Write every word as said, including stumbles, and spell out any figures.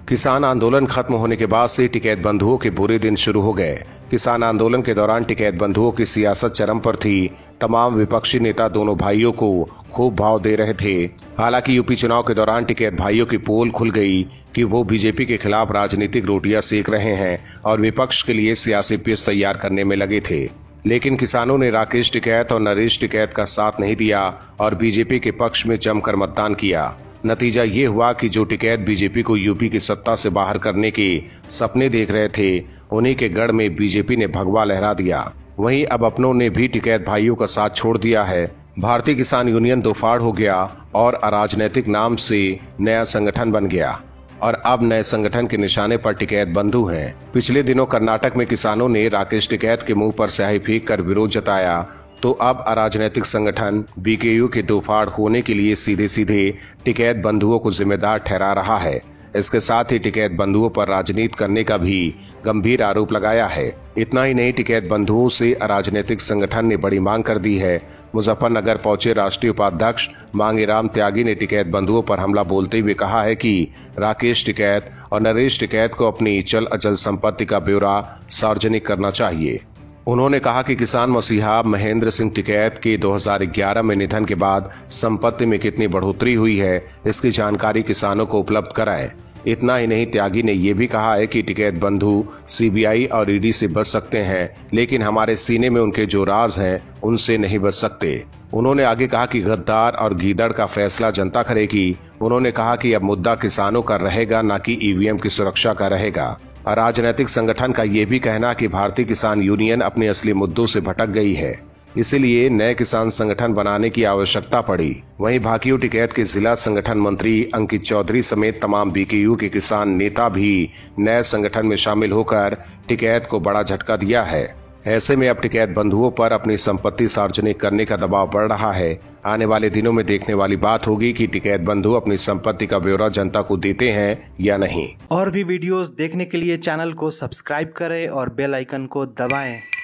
किसान आंदोलन खत्म होने के बाद से टिकैत बंधुओं के बुरे दिन शुरू हो गए। किसान आंदोलन के दौरान टिकैत बंधुओं की सियासत चरम पर थी। तमाम विपक्षी नेता दोनों भाइयों को खूब भाव दे रहे थे। हालांकि यूपी चुनाव के दौरान टिकैत भाइयों की पोल खुल गई कि वो बीजेपी के खिलाफ राजनीतिक रोटियां सेक रहे हैं और विपक्ष के लिए सियासी पिच तैयार करने में लगे थे। लेकिन किसानों ने राकेश टिकैत और नरेश टिकैत का साथ नहीं दिया और बीजेपी के पक्ष में जमकर मतदान किया। नतीजा ये हुआ कि जो टिकैत बीजेपी को यूपी की सत्ता से बाहर करने के सपने देख रहे थे, उन्हीं के गढ़ में बीजेपी ने भगवा लहरा दिया। वहीं अब अपनों ने भी टिकैत भाइयों का साथ छोड़ दिया है। भारतीय किसान यूनियन दो फाड़ हो गया और अराजनैतिक नाम से नया संगठन बन गया और अब नए संगठन के निशाने पर टिकैत बंधु हैं। पिछले दिनों कर्नाटक में किसानों ने राकेश टिकैत के मुंह पर स्याही फेंक कर विरोध जताया, तो अब अराजनैतिक संगठन बीकेयू के दो फाड़ होने के लिए सीधे सीधे टिकैत बंधुओं को जिम्मेदार ठहरा रहा है। इसके साथ ही टिकैत बंधुओं पर राजनीति करने का भी गंभीर आरोप लगाया है। इतना ही नहीं, टिकैत बंधुओं से अराजनैतिक संगठन ने बड़ी मांग कर दी है। मुजफ्फरनगर पहुंचे राष्ट्रीय उपाध्यक्ष मांगेराम त्यागी ने टिकैत बंधुओं पर हमला बोलते हुए कहा है कि राकेश टिकैत और नरेश टिकैत को अपनी चल अचल संपत्ति का ब्यौरा सार्वजनिक करना चाहिए। उन्होंने कहा कि किसान मसीहा महेंद्र सिंह टिकैत के दो हज़ार ग्यारह में निधन के बाद संपत्ति में कितनी बढ़ोतरी हुई है, इसकी जानकारी किसानों को उपलब्ध कराएं। इतना ही नहीं, त्यागी ने यह भी कहा है कि टिकैत बंधु सीबीआई और ईडी से बच सकते हैं, लेकिन हमारे सीने में उनके जो राज हैं उनसे नहीं बच सकते। उन्होंने आगे कहा कि गद्दार और गीदड़ का फैसला जनता करेगी। उन्होंने कहा कि अब मुद्दा किसानों का रहेगा, न कि ईवीएम की सुरक्षा का रहेगा। राजनीतिक संगठन का ये भी कहना कि भारतीय किसान यूनियन अपने असली मुद्दों से भटक गई है, इसीलिए नए किसान संगठन बनाने की आवश्यकता पड़ी। वहीं भाकियू टिकैत के जिला संगठन मंत्री अंकित चौधरी समेत तमाम बीकेयू के किसान नेता भी नए संगठन में शामिल होकर टिकैत को बड़ा झटका दिया है। ऐसे में अब टिकैत बंधुओं पर अपनी संपत्ति सार्वजनिक करने का दबाव बढ़ रहा है। आने वाले दिनों में देखने वाली बात होगी कि टिकैत बंधु अपनी संपत्ति का ब्यौरा जनता को देते हैं या नहीं। और भी वीडियोस देखने के लिए चैनल को सब्सक्राइब करें और बेल आइकन को दबाएं।